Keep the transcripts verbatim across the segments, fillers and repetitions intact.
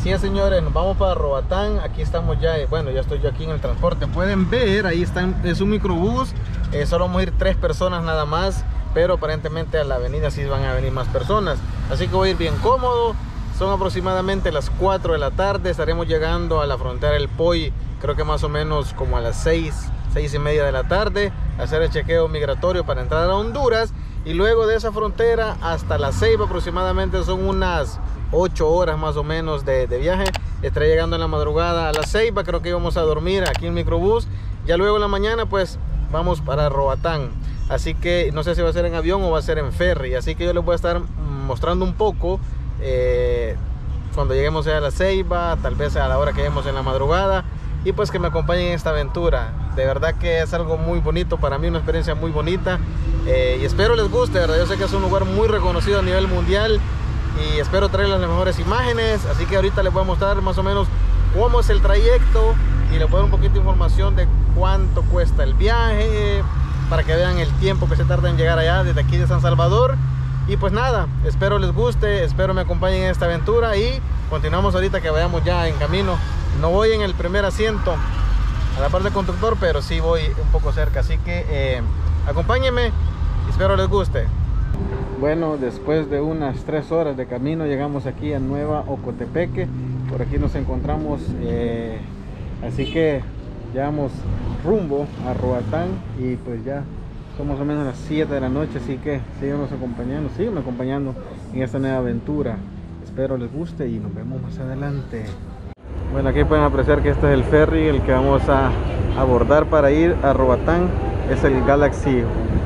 Así es, señores, nos vamos para Roatán. Aquí estamos ya, bueno, ya estoy yo aquí en el transporte. Pueden ver, ahí están, es un microbús. eh, Solo vamos a ir tres personas nada más, pero aparentemente a la avenida sí van a venir más personas. Así que voy a ir bien cómodo. Son aproximadamente las cuatro de la tarde. Estaremos llegando a la frontera del Poy, creo que más o menos como a las seis, seis y media de la tarde, a hacer el chequeo migratorio para entrar a Honduras. Y luego de esa frontera hasta La Ceiba aproximadamente son unas ocho horas más o menos de, de viaje. Estaré llegando en la madrugada a La Ceiba. Creo que íbamos a dormir aquí en el microbús. Ya luego en la mañana pues vamos para Roatán. Así que no sé si va a ser en avión o va a ser en ferry. Así que yo les voy a estar mostrando un poco eh, cuando lleguemos a La Ceiba, tal vez a la hora que lleguemos en la madrugada. Y pues que me acompañen en esta aventura. De verdad que es algo muy bonito para mí, una experiencia muy bonita. eh, Y espero les guste, ¿verdad? Yo sé que es un lugar muy reconocido a nivel mundial y espero traerles las mejores imágenes. Así que ahorita les voy a mostrar más o menos cómo es el trayecto y les voy a dar un poquito de información de cuánto cuesta el viaje, para que vean el tiempo que se tarda en llegar allá desde aquí de San Salvador. Y pues nada, espero les guste, espero me acompañen en esta aventura y continuamos ahorita que vayamos ya en camino. No voy en el primer asiento a la parte del conductor, pero sí voy un poco cerca, así que eh, acompáñenme y espero les guste. Bueno, después de unas tres horas de camino llegamos aquí a Nueva Ocotepeque. Por aquí nos encontramos, eh, así que ya vamos rumbo a Roatán y pues ya son más o menos las siete de la noche, así que síganos acompañando, síganme acompañando en esta nueva aventura. Espero les guste y nos vemos más adelante. Bueno, aquí pueden apreciar que este es el ferry, el que vamos a abordar para ir a Roatán. Es el Galaxy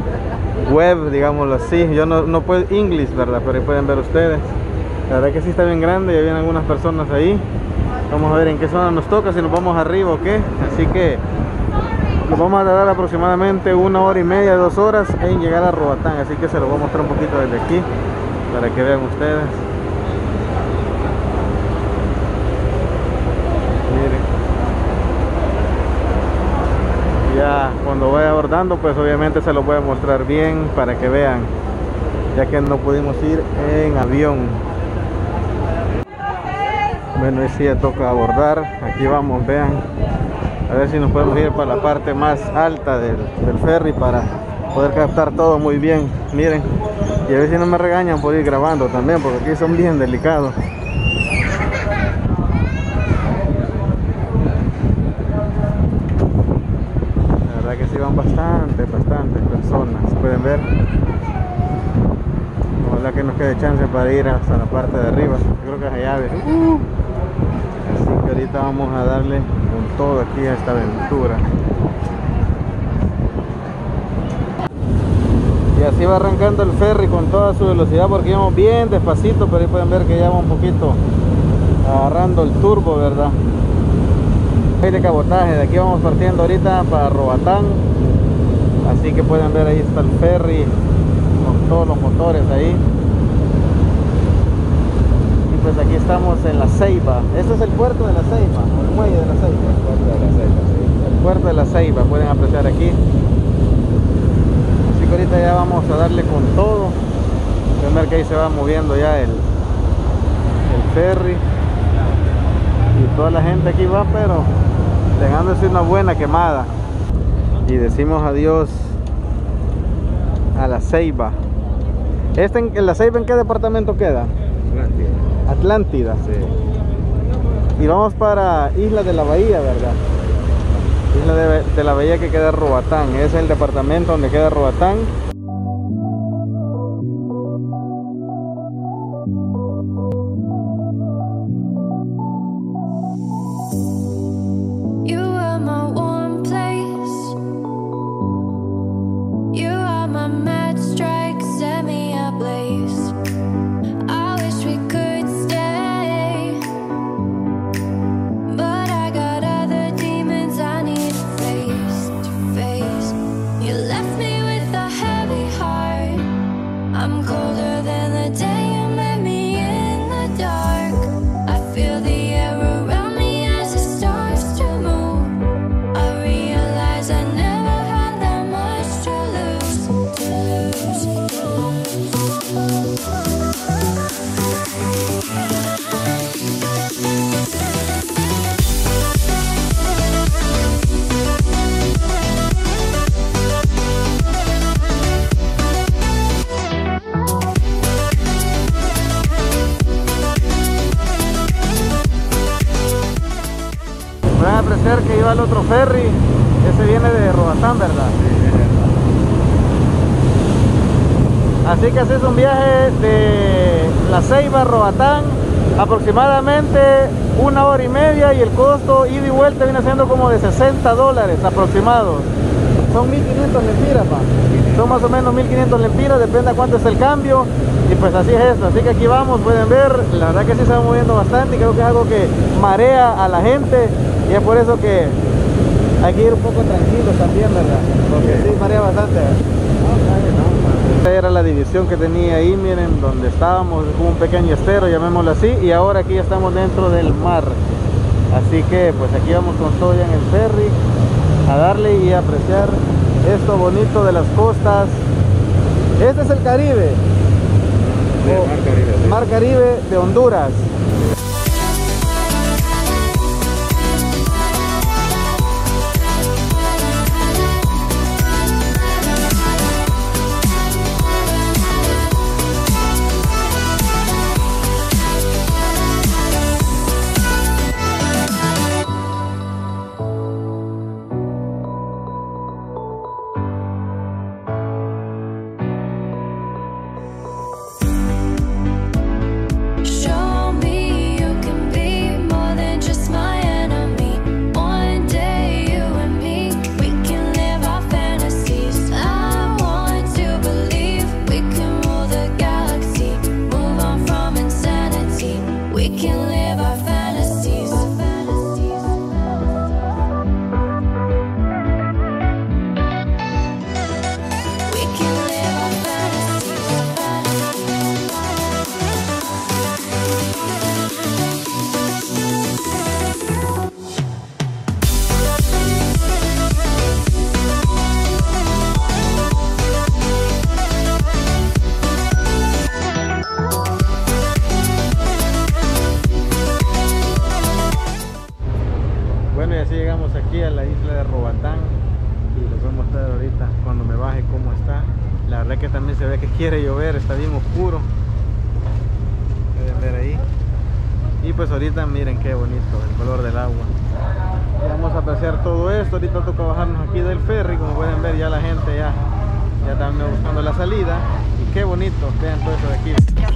Web, digámoslo así. Yo no, no puedo inglés, ¿verdad? Pero ahí pueden ver ustedes. La verdad que sí está bien grande, ya vienen algunas personas ahí. Vamos a ver en qué zona nos toca, si nos vamos arriba o qué. Así que nos vamos a tardar aproximadamente una hora y media, dos horas en llegar a Roatán. Así que se los voy a mostrar un poquito desde aquí para que vean ustedes. Ya cuando vaya abordando pues obviamente se los voy a mostrar bien para que vean, ya que no pudimos ir en avión. Bueno, y sí ya toca abordar. Aquí vamos, vean, a ver si nos podemos ir para la parte más alta del, del ferry para poder captar todo muy bien. Miren, y a ver si no me regañan por ir grabando también, porque aquí son bien delicados. Que sí van bastantes, bastantes personas, pueden ver. Ojalá que nos quede chance para ir hasta la parte de arriba. Yo creo que es allá, ¿ves? Uh. Así que ahorita vamos a darle con todo aquí a esta aventura. Y así va arrancando el ferry con toda su velocidad, porque íbamos bien despacito, pero ahí pueden ver que ya va un poquito agarrando el turbo, ¿verdad? De cabotaje, de aquí vamos partiendo ahorita para Roatán, así que pueden ver ahí está el ferry con todos los motores ahí. Y pues aquí estamos en La Ceiba. Este es el puerto de La Ceiba, el muelle de La Ceiba. El puerto de La Ceiba, sí. El puerto de La Ceiba, pueden apreciar aquí. Así que ahorita ya vamos a darle con todo. Pueden ver que ahí se va moviendo ya el, el ferry. Y toda la gente aquí va, pero dejándose una buena quemada. Y decimos adiós a La Ceiba. ¿Este en, en La Ceiba en qué departamento queda? Atlántida. Atlántida. Sí. Y vamos para Isla de la Bahía, ¿verdad? Isla de, de la Bahía, que queda Roatán. Ese es el departamento donde queda Roatán. You left me with a heavy apreciar que iba al otro ferry. Ese viene de Roatán, ¿verdad? Así que así es un viaje de La Ceiba a Roatán, aproximadamente una hora y media, y el costo ida y vuelta viene siendo como de sesenta dólares aproximados. Son mil quinientos lempiras, pa. Son más o menos mil quinientos lempiras, depende a cuánto es el cambio. Y pues así es esto, así que aquí vamos, pueden ver, la verdad que sí se va moviendo bastante, y creo que es algo que marea a la gente, y es por eso que hay que ir un poco tranquilos también, ¿verdad? Porque sí marea bastante. Esta era la división que tenía ahí, miren, donde estábamos, un pequeño estero, llamémoslo así, y ahora aquí ya estamos dentro del mar. Así que pues aquí vamos con todo ya en el ferry, a darle y a apreciar esto bonito de las costas. Este es el Caribe. Sí, Mar Caribe, sí. Mar Caribe de Honduras. Aquí a la isla de Roatán, y les voy a mostrar ahorita cuando me baje cómo está. La verdad que también se ve que quiere llover, está bien oscuro, pueden ver ahí. Y pues ahorita miren qué bonito el color del agua. Y vamos a apreciar todo esto. Ahorita toca bajarnos aquí del ferry, como pueden ver ya la gente ya, ya está buscando la salida. Y qué bonito, vean todo eso de aquí.